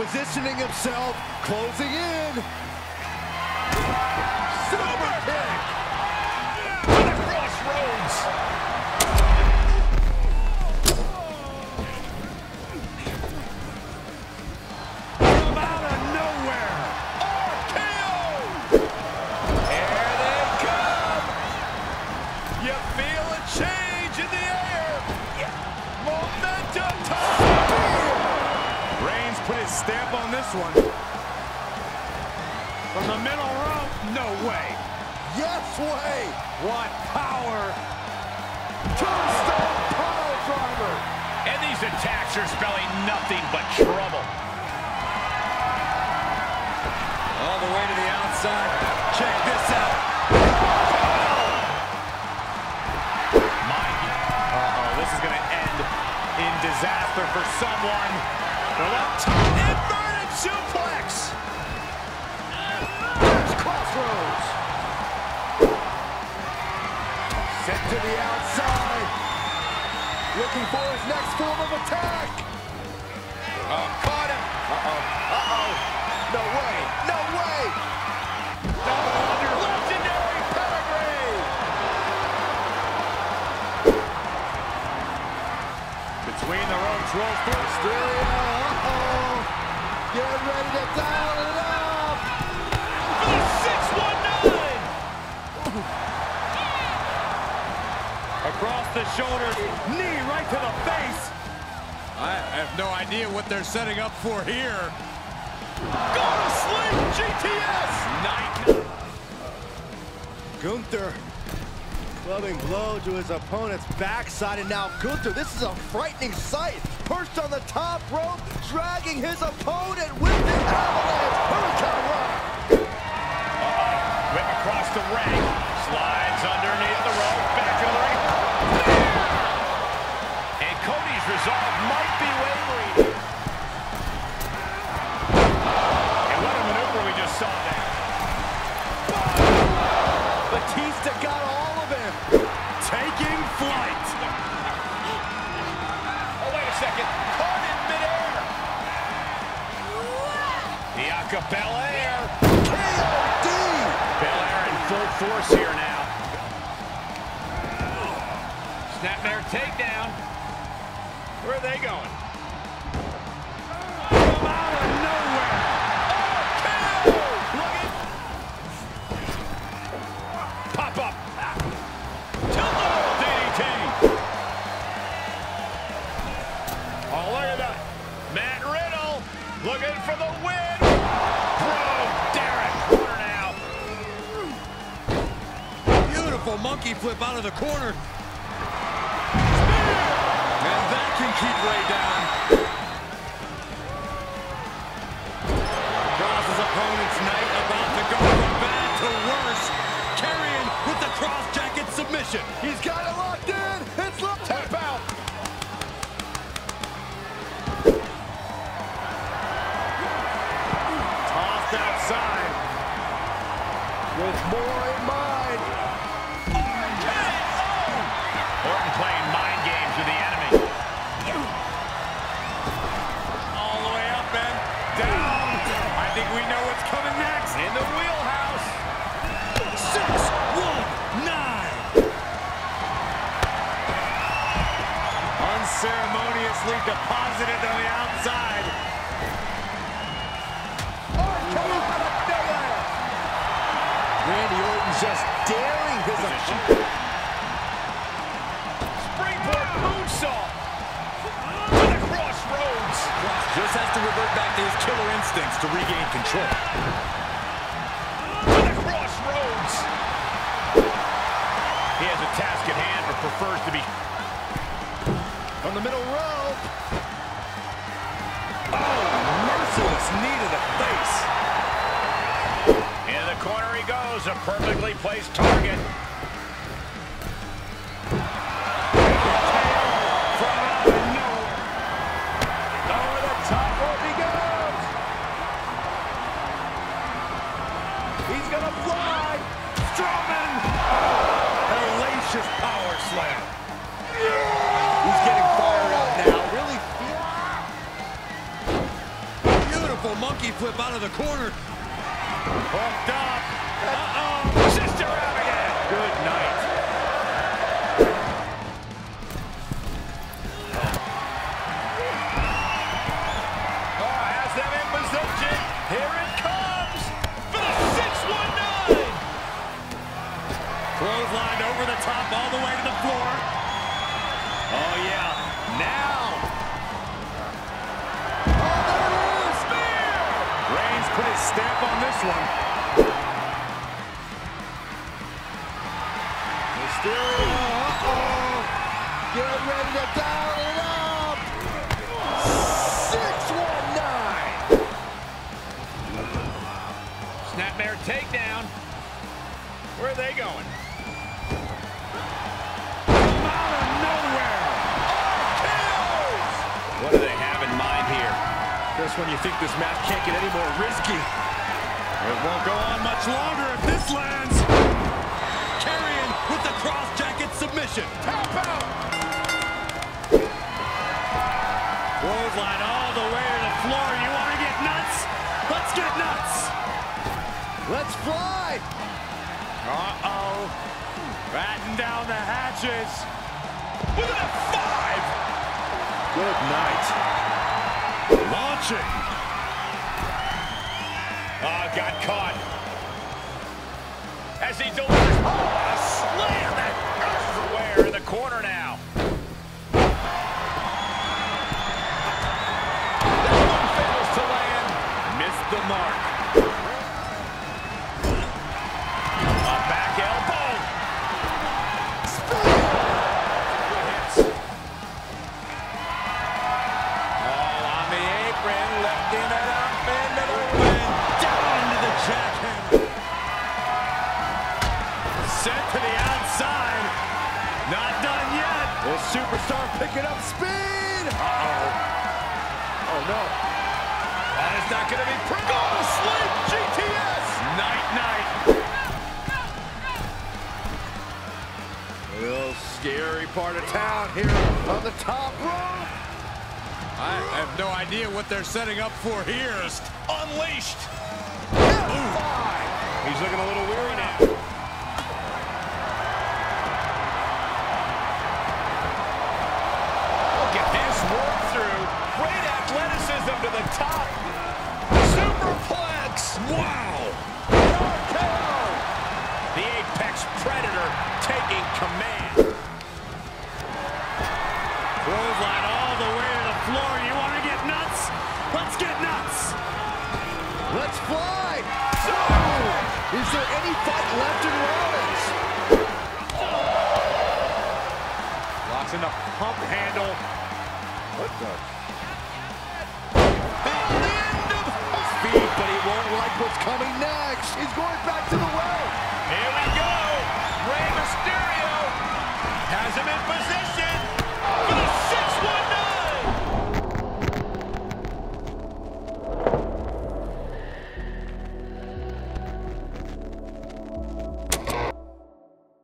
positioning himself, closing in. Super kick to the crossroads. From out of nowhere, RKO. Here they come. You feel a change in the air. Momentum top. Reigns put his stamp on this one. From the middle rope, no way. Yes way. What power. Tombstone power driver. And these attacks are spelling nothing but trouble. All the way to the outside. Check this out. This is going to end in disaster for someone. The left inverted suplex. There's crossroads. Set to the outside. Looking for his next form of attack. Oh, caught him. Uh-oh. No way. No way. Legendary pedigree. Between the ropes, rolls through. Australia. Get ready to dial it up. The 619. Across the shoulders, knee right to the face. I have no idea what they're setting up for here. Go to sleep, GTS. Night. Gunther clubbing blow to his opponent's backside, and now Gunther, this is a frightening sight. Perched on the top rope, dragging his opponent with the avalanche. Hurricane Rock. Whip across the ring, slides underneath the rope, back to the ring. And Cody's resolve might be wavering. And what a maneuver we just saw there. Batista got all of him. Taking flight. Oh, wait a second. Caught in midair. Bianca Belair. KOD. Belair in full force here now. Snapmare takedown. Where are they going? From out of nowhere. Oh, KO. Look at. Pop up. DDT. Oh, look at that. Matt Riddle looking for the win. Bro, Derek corner now. Beautiful monkey flip out of the corner. And that can keep Ray down. Across his opponent's night, about to go from bad to worse. Carrying with the cross jacket submission. He's got it locked in. It's locked. Tap out. Tossed outside. With more in mind. Orton playing mind games with the enemy. All the way up and down. I think we know what's coming next. In the wheelhouse. 619. Unceremoniously deposited on the outside. Randy Orton just daring his opponent. Springboard moonsault to the crossroads. Just has to revert back to his killer instincts to regain control. To the crossroads. He has a task at hand, but prefers to be on the middle rope. Oh, merciless knee to the face. In the corner he goes, a perfectly placed target. From out of nowhere. Over the top rope he goes. He's gonna fly. Strowman. Hellacious power slam. He's getting fired up now. Really feel. Beautiful Powerful monkey flip out of the corner. Hooked up. Sister out again. Good night. Has them in position. Here it comes for the 619. Clothesline over the top all the way to the floor. Oh, yeah. Now. Oh, there it is. Spear. Reigns put his stamp on this one. Mysterio. Uh-oh. Get ready to dial it up. 619. Snapmare takedown. Where are they going? Come out of nowhere. RKOs. What do they have in mind here? Just when you think this match can't get any more risky. It won't go on much longer if this lands. Carrying with the cross jacket submission. Tap out. Clothesline all the way to the floor. You want to get nuts? Let's get nuts. Let's fly. Uh-oh. Batten down the hatches. With a 5. Good night. Launching. Oh, got caught. As he delivers. Oh, a slam that everywhere in the corner now. This one fails to land. Missed the mark. A back elbow. Good hits. All on the apron. Lifting it up into the wind. Down to the jackhammer. Sent to the outside. Not done yet. The superstar picking up speed. Uh-oh. Oh, no. That is not going to be pretty. Go to sleep, GTS. Night-night. A little scary part of town here on the top rope. I have no idea what they're setting up for here. Unleashed. F5. He's looking a little weary now. Look at this work through. Great athleticism to the top. Superplex. Wow. RKO. The Apex Predator taking command. Clothesline all the way to the floor. You want to get nuts? Let's get nuts. Let's fly. Oh. Is there any fight left in Rollins? Locks in the pump handle. What the? The end of His feet, but he won't like what's coming next. He's going back to the well. Here we go. Rey Mysterio has him in position.